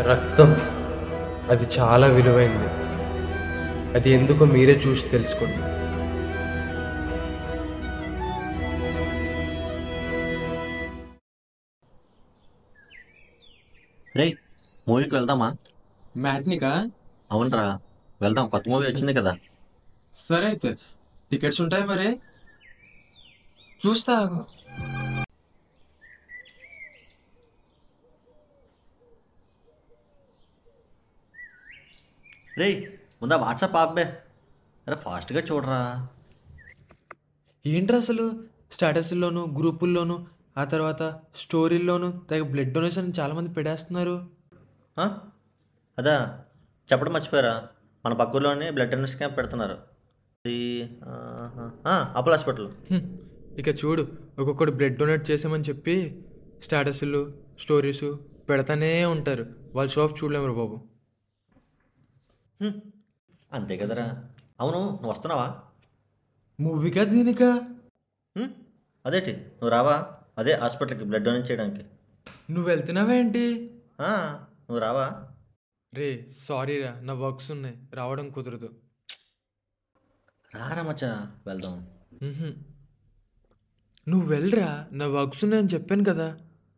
రక్తం అది చాలా విలువైంది. అది ఎందుకో మీరే చూసి తెలుసుకోండి. రే, మూవీకి వెళ్దామా? మ్యాట్నికా? అవునరా, వెళ్దాం. కొత్త మూవీ వచ్చింది కదా. సరే అయితే టికెట్స్ ఉంటాయి మరి. చూస్తా ఆగు. రే, ముందా వాట్సాప్ ఆపే. అరే ఫాస్ట్గా చూడరా. ఏంట్రా అసలు స్టేటస్ల్లోనూ గ్రూపుల్లోనూ ఆ తర్వాత స్టోరీల్లోనూ తెగ బ్లడ్ డొనేషన్ చాలామంది పెడేస్తున్నారు. ఆ? అదా, చెప్పడం మర్చిపోయారా, మన పక్కూర్లోనే బ్లడ్ డొనేషన్ క్యాంప్ పెడుతున్నారు. ఇది అపోలో హాస్పిటల్. హ్మ్. ఇక చూడు, ఒక్కొక్కడు బ్లడ్ డొనేట్ చేసామని చెప్పి స్టేటస్లు స్టోరీసు పెడతానే ఉంటారు. వాళ్ళ షాప్ చూడలేము బాబు. అంతే కదరా. అవును, నువ్వు వస్తున్నావా? మూవీకా దీనికా? హ్మ్? అదేటి, నువ్వు రావా? అదే హాస్పిటల్కి బ్లడ్ డొనేట్ చేయడానికి. నువ్వు వెళ్తున్నావా ఏంటి? ఆ, నువ్వు రావా? రే సారీరా, నా వర్క్స్ ఉన్నాయి, రావడం కుదరదు. రారా మచ్చా, వెళ్దాం. మ్హూ. నువ్వు వెళ్ళరా, నా వర్క్స్ ఉన్నాయని చెప్పాను కదా.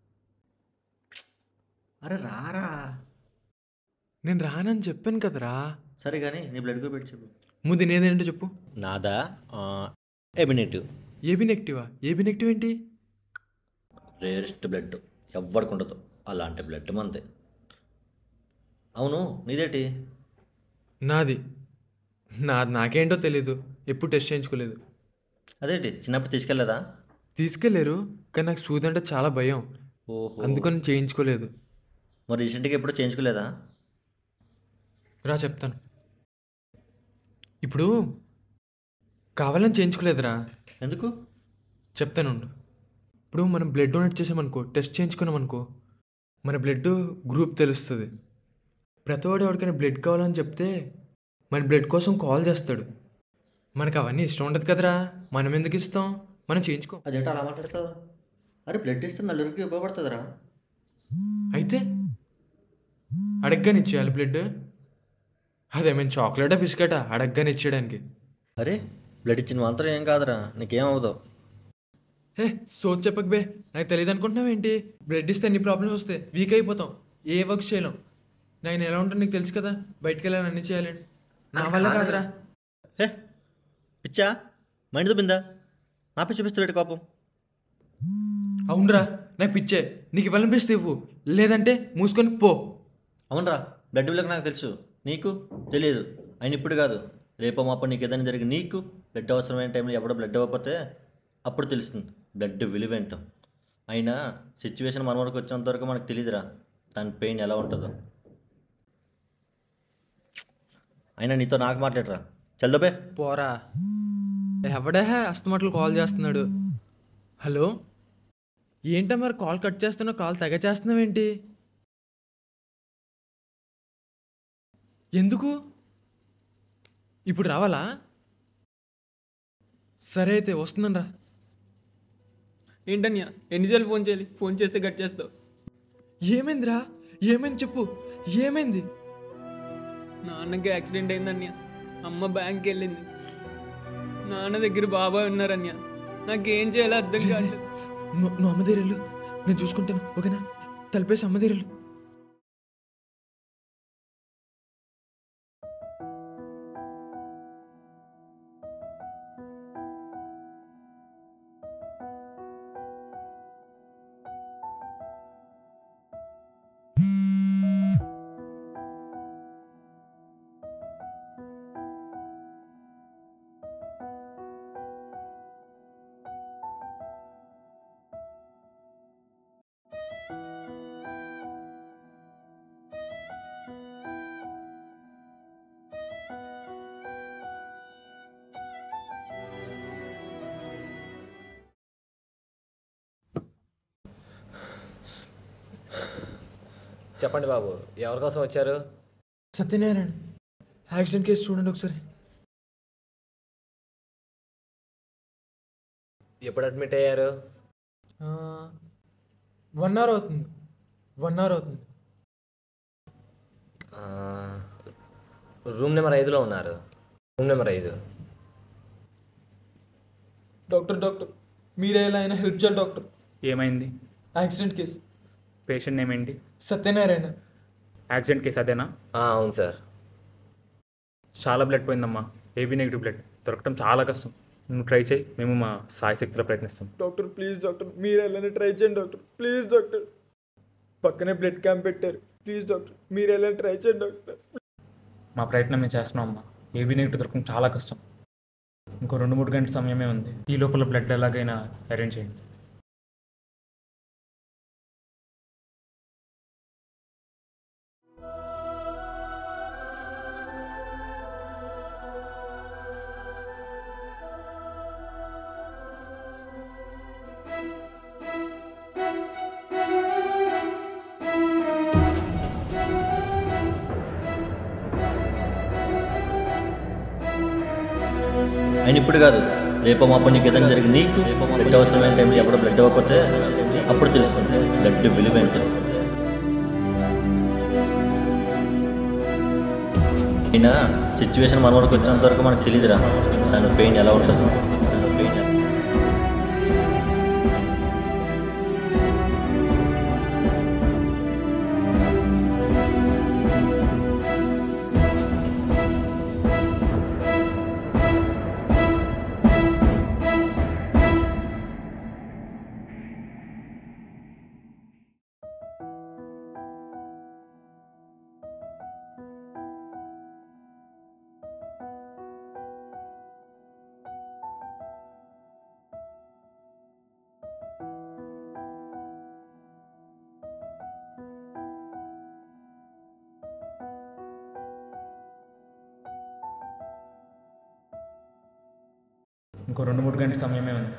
అరే రారా. నేను రానని చెప్పాను కదరా. సరే కానీ నీ బ్లడ్ గ్రూప్ పెట్టి చెప్పు. ముందు నేనేంటో చెప్పు. నాదా ఏబి నెగిటివ్. ఏబి నెగిటివా? ఏబి నెగిటివ్ ఏంటి? రేరెస్ట్ బ్లడ్ ఎవ్వరికి ఉండదు, అలాంటి బ్లడ్ మందే. అవును, నీదేటి? నాది నాకేంటో తెలీదు, ఎప్పుడు టెస్ట్ చేయించుకోలేదు. అదేటి, చిన్నప్పుడు తీసుకెళ్ళలేదా? తీసుకెళ్ళారు, కానీ నాకు సూది అంటే చాలా భయం, ఓహో. అందుకని చేయించుకోలేదు. మరి రీసెంట్గా ఎప్పుడు చేయించుకోలేదా? రా చెప్తాను. ఇప్పుడు కావాలని చేయించుకోలేదురా, ఎందుకు? చెప్తానుండు. ఇప్పుడు మనం బ్లడ్ డొనేట్ చేసామనుకో, టెస్ట్ చేయించుకున్నామనుకో, మన బ్లడ్ గ్రూప్ తెలుస్తుంది. ప్రతివాడు ఎవరికైనా బ్లడ్ కావాలని చెప్తే మన బ్లడ్ కోసం కాల్ చేస్తాడు. మనకు అవన్నీ ఇష్టం ఉండదు కదరా, మనం ఎందుకు ఇస్తాం, మనం చేయించుకో. అదేంటో అలా మాట్లాడతావు? అరే బ్లడ్ ఇస్తే నలుగురికి ఉపయోగపడుతుందిరా. అయితే అడగ్గాని ఇచ్చేయాలి బ్లడ్. అదేమైనా చాక్లెటా బిస్కెటా అడగ్గాని ఇచ్చేయడానికి? అరే బ్లడ్ ఇచ్చిన మాత్రం ఏం కాదురా, నీకేం అవ్వదు. హే సోచ్ చెప్పక బే, నాకు తెలియదు అనుకుంటున్నావు ఏంటి? బ్లడ్ ఇస్తే ఎన్ని ప్రాబ్లమ్స్ వస్తాయి, వీక్ అయిపోతాం, ఏ వర్క్ చేయలేం. నేను ఎలా ఉంటాను నీకు తెలుసు కదా, బయటికి వెళ్ళాలని అన్నీ చేయాలి, నా వల్ల కాదురా. హే పిచ్చా, మైండ్ దుబ్బిందా? నాపై చూపిస్తాడు కోపం. అవునరా, నాకు పిచ్చే, నీకు ఇవ్వాలనిపిస్తే ఇవ్వు, లేదంటే మూసుకొని పో. అవునరా, బ్లడ్ విలువ నాకు తెలుసు, నీకు తెలియదు. ఆయన ఇప్పుడు కాదు, రేపో మాపో నీకు ఏదైనా జరిగి నీకు బ్లడ్ అవసరమైన టైంలో ఎవడో బ్లడ్ ఇవ్వకపోతే అప్పుడు తెలుస్తుంది బ్లడ్ విలువ ఏంటో. అయినా సిచ్యువేషన్ మన వరకు వచ్చేంత వరకు మనకు తెలియదురా, దాని పెయిన్ ఎలా ఉంటుందో. అయినా నీతో నాకు మాట్లాడరా, చల్దోబే. పోరా. ఎవడే అస్తమాటలు కాల్ చేస్తున్నాడు? హలో, ఏంటో మరి కాల్ కట్ చేస్తున్నావు, కాల్ తెగ చేస్తున్నావు ఏంటి? ఎందుకు? ఇప్పుడు రావాలా? సరే అయితే వస్తున్నాను రా. ఏంటన్యా ఎన్నిసార్లు ఫోన్ చేయాలి? ఫోన్ చేస్తే కట్ చేస్తావు. ఏమైందిరా, ఏమైంది చెప్పు, ఏమైంది? నాన్నకి యాక్సిడెంట్ అయిందన్యా, అమ్మ బ్యాంక్కి వెళ్ళింది, నాన్న దగ్గర బాబాయ్ ఉన్నారన్యా, నాకేం చేయాలో అర్థం కావట్లేదు. నువ్వు అమ్మ దగ్గర వెళ్ళు, నేను చూసుకుంటాను, ఓకేనా? తలిపేసి అమ్మ దగ్గర వెళ్ళు. చెప్పండి బాబు, ఎవరి కోసం వచ్చారు? సత్యనారాయణ యాక్సిడెంట్ కేసు చూడండి ఒకసారి. ఎప్పుడు అడ్మిట్ అయ్యారు? 1 అవర్ అవుతుంది, 1 అవర్ అవుతుంది. రూమ్ నెంబర్ 5లో ఉన్నారు. Room number 5. డాక్టర్ మీరే ఎలా అయినా హెల్ప్ చేయాలి డాక్టర్. ఏమైంది? Accident case. పేషెంట్ నేమ్ ఏంటి? సత్యనారాయణ. యాక్సిడెంట్ కేసు అదేనా? అవును సార్. చాలా బ్లడ్ పోయిందమ్మా. ఏబీ నెగిటివ్ బ్లడ్ దొరకడం చాలా కష్టం. నువ్వు ట్రై చేయి, మేము మా సాయశక్తిలో ప్రయత్నిస్తాం. డాక్టర్ ప్లీజ్ డాక్టర్ మీరు ఎలానే ట్రై చేయండి డాక్టర్ ప్లీజ్ డాక్టర్. పక్కనే బ్లడ్ క్యాంప్ పెట్టారు. ప్లీజ్ డాక్టర్ మీరు ఎలా ట్రై చేయండి డాక్టర్. మా ప్రయత్నం మేము చేస్తున్నాం అమ్మా. ఏబీ నెగిటివ్ దొరకడం చాలా కష్టం. ఇంకో 2-3 గంటల సమయమే ఉంది. ఈ లోపల బ్లడ్ ఎలాగైనా అరేంజ్ చేయండి. ఆయన ఇప్పుడు కాదు, రేపు మాపో నీకు ఏదైనా జరిగి నీకు బ్లడ్ అవసరమైన టైంలో ఎప్పుడో బ్లడ్ ఇవ్వకపోతే అప్పుడు తెలుస్తుంది బ్లడ్ విలువ ఏంటో. అయినా సిచ్యువేషన్ మన వరకు వచ్చినంత వరకు మనకు తెలియదురా దాని పెయిన్ ఎలా ఉంటుందో. ఇంకో 2-3 గంటల సమయమే ఉంది.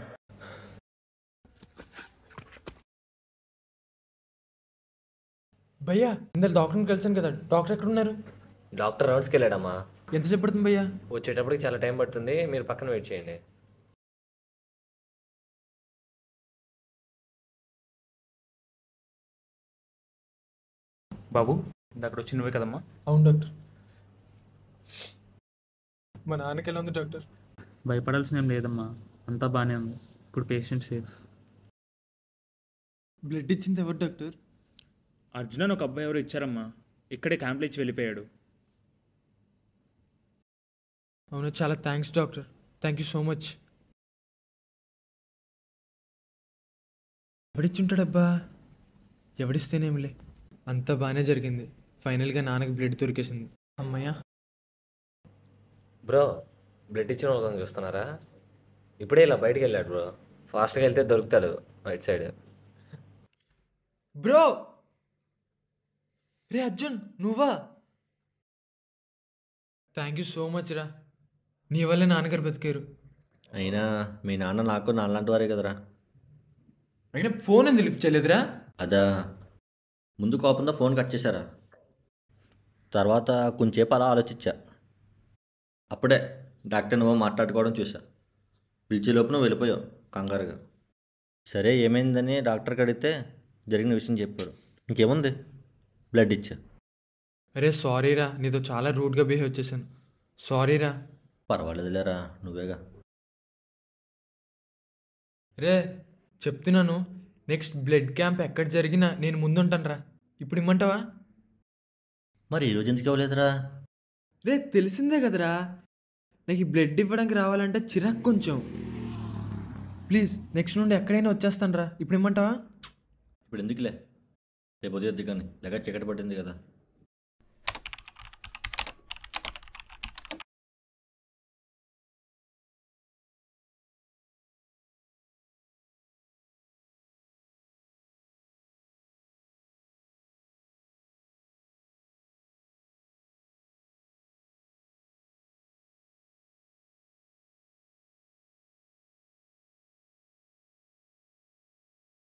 భయ్యా ఇందాక డాక్టర్ని కలిసాను కదా, డాక్టర్ ఎక్కడ ఉన్నారు? డాక్టర్ రౌండ్స్కి వెళ్ళాడమ్మా. ఎంతసేపు పడుతుంది భయ్యా? వచ్చేటప్పటికి చాలా టైం పడుతుంది, మీరు పక్కన వెయిట్ చేయండి. బాబు అక్కడ వచ్చి నువ్వే కదమ్మా? అవును డాక్టర్. మా నాన్నకి ఎలా ఉంది డాక్టర్? భయపడాల్సిన ఏం లేదమ్మా, అంతా బాగానే ఉంది. ఇప్పుడు పేషెంట్ సేఫ్. బ్లడ్ ఇచ్చింది ఎవరు డాక్టర్? అర్జున్ అని ఒక అబ్బాయి ఎవరు ఇచ్చారమ్మా. ఇక్కడే క్యాంప్లో ఇచ్చి వెళ్ళిపోయాడు. అవును, చాలా thanks doctor. Thank you so much. ఎవడిచ్చుంటాడబ్బా? ఎవడిస్తేనేమిలే, అంతా బాగానే జరిగింది. ఫైనల్గా నాన్నకి బ్లడ్ దొరికేసింది. అమ్మయ్యా. బ్రో బ్లడ్ ఇచ్చిన వాళ్ళని చూస్తున్నారా? ఇప్పుడే ఇలా బయటికి వెళ్ళాడు బ్రో. ఫాస్ట్గా వెళ్తే దొరుకుతాడు రైట్ సైడ్. బ్రో రే అర్జున్ నువ్వా? థ్యాంక్ యూ సో మచ్ రా, నీ వల్లే నాన్నగారు బతికారు. అయినా మీ నాన్న నాకు నాలాంటి వారే కదరా. అయినా ఫోన్ ఎందుకు లిఫ్ట్ చేయలేదురా? అదా, ముందు కోపంతో ఫోన్ కట్ చేశారా, తర్వాత కొంచెంసేపు అలా ఆలోచించా. అప్పుడే డాక్టర్ నువ్వు మాట్లాడుకోవడం చూసా. పిలిచే లోపు నువ్వు వెళ్ళిపోయావు కంగారుగా. సరే ఏమైందని డాక్టర్కి అడిగితే జరిగిన విషయం చెప్పారు. ఇంకేముంది, బ్లడ్ ఇచ్చా. అరే సారీరా, నీతో చాలా రూడ్గా బిహేవ్ చేశాను. సారీరా. పర్వాలేదులేరా, నువ్వేగా. రే చెప్తున్నాను, నెక్స్ట్ బ్లడ్ క్యాంప్ ఎక్కడ జరిగినా నేను ముందుంటాను రా. ఇప్పుడు ఇమ్మంటావా? మరి ఈరోజు ఎందుకు ఇవ్వలేదురా? రే తెలిసిందే కదరా, నాకు ఈ బ్లడ్ ఇవ్వడానికి రావాలంటే చిరాకు కొంచెం. ప్లీజ్ నెక్స్ట్ నుండి ఎక్కడైనా వచ్చేస్తాను రా. ఇప్పుడు ఇమ్మంటావా? ఇప్పుడు ఎందుకులే, రేపు ఉదయం కానీ లేక చీకటి పట్టింది కదా.